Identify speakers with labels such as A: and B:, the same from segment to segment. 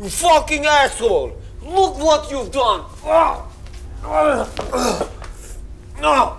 A: You fucking asshole! Look what you've done! No!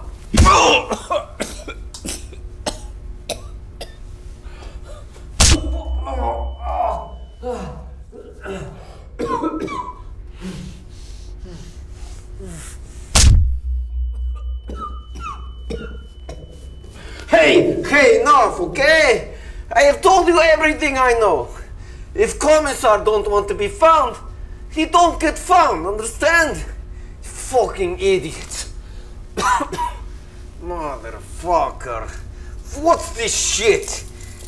A: Hey, enough, okay? I have told you everything I know. If Commissar don't want to be found, he don't get found, understand? You fucking idiot. Motherfucker. What's this shit?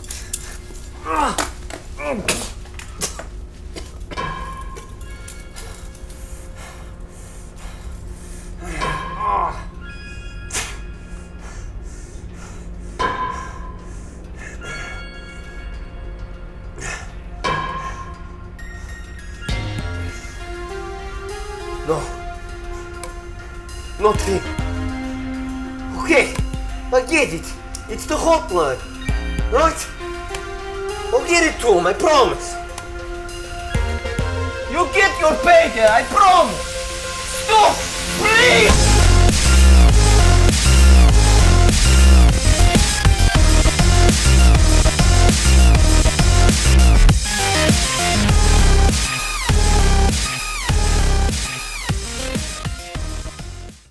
A: No. Not him. Okay, I get it. It's the hotline. Right? I'll get it to him, I promise. You'll get your payday, I promise. Stop, please!